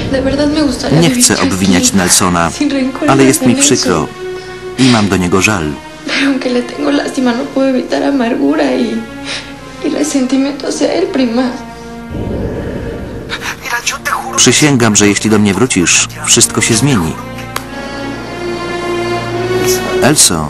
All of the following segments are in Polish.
Nie chcę obwiniać Nelsona, ale jest mi przykro i mam do niego żal. Przysięgam, że jeśli do mnie wrócisz, wszystko się zmieni. Elso.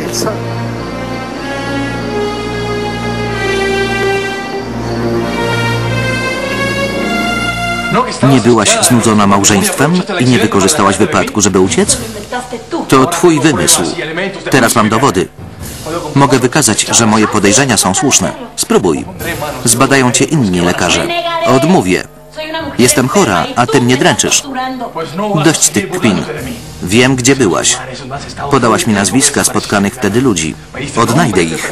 Nie byłaś znudzona małżeństwem i nie wykorzystałaś wypadku, żeby uciec? To twój wymysł. Teraz mam dowody. Mogę wykazać, że moje podejrzenia są słuszne. Spróbuj. Zbadają cię inni lekarze. Odmówię. Jestem chora, a ty mnie dręczysz. Dość tych kpin. Wiem, gdzie byłaś. Podałaś mi nazwiska spotkanych wtedy ludzi. Odnajdę ich.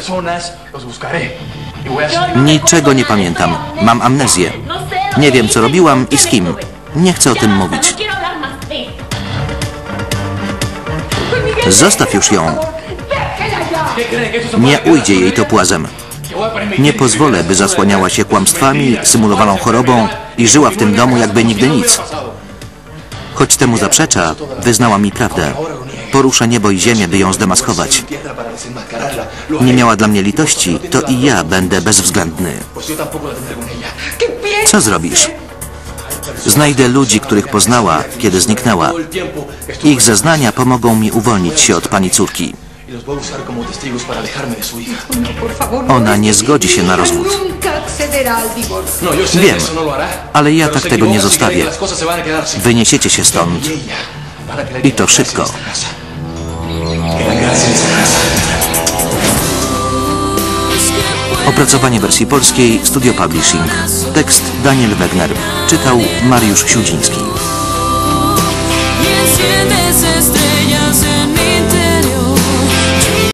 Niczego nie pamiętam. Mam amnezję. Nie wiem, co robiłam i z kim. Nie chcę o tym mówić. Zostaw już ją. Nie ujdzie jej to płazem. Nie pozwolę, by zasłaniała się kłamstwami, symulowaną chorobą i żyła w tym domu jakby nigdy nic. Choć temu zaprzecza, wyznała mi prawdę. Poruszę niebo i ziemię, by ją zdemaskować. Nie miała dla mnie litości, to i ja będę bezwzględny. Co zrobisz? Znajdę ludzi, których poznała, kiedy zniknęła. Ich zeznania pomogą mi uwolnić się od pani córki. Ona nie zgodzi się na rozwód. Wiem, ale ja tak tego nie zostawię. Wyniesiecie się stąd. I to szybko. Opracowanie wersji polskiej Studio Publishing. Tekst Daniel Wegner. Czytał Mariusz Siudziński.